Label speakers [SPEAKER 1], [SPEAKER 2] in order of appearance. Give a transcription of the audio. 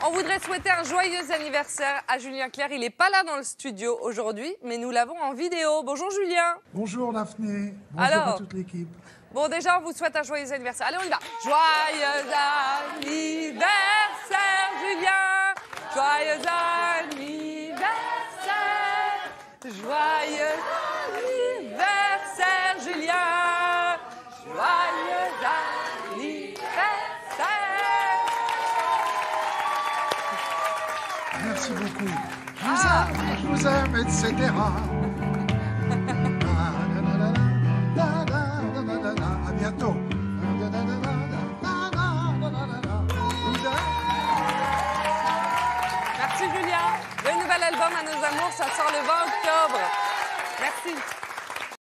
[SPEAKER 1] On voudrait souhaiter un joyeux anniversaire à Julien Clerc. Il n'est pas là dans le studio aujourd'hui, mais nous l'avons en vidéo. Bonjour Julien.
[SPEAKER 2] Bonjour Daphné. Bonjour à toute l'équipe.
[SPEAKER 1] Bon, déjà, on vous souhaite un joyeux anniversaire. Allez, on y va. Joyeux anniversaire, Julien. Joyeux anniversaire. Joyeux anniversaire, Julien. Joyeux anniversaire.
[SPEAKER 2] Merci beaucoup. Je vous aime, etc. À bientôt.
[SPEAKER 1] Merci Julien. Le nouvel album à nos amours, ça sort le 20 octobre. Merci.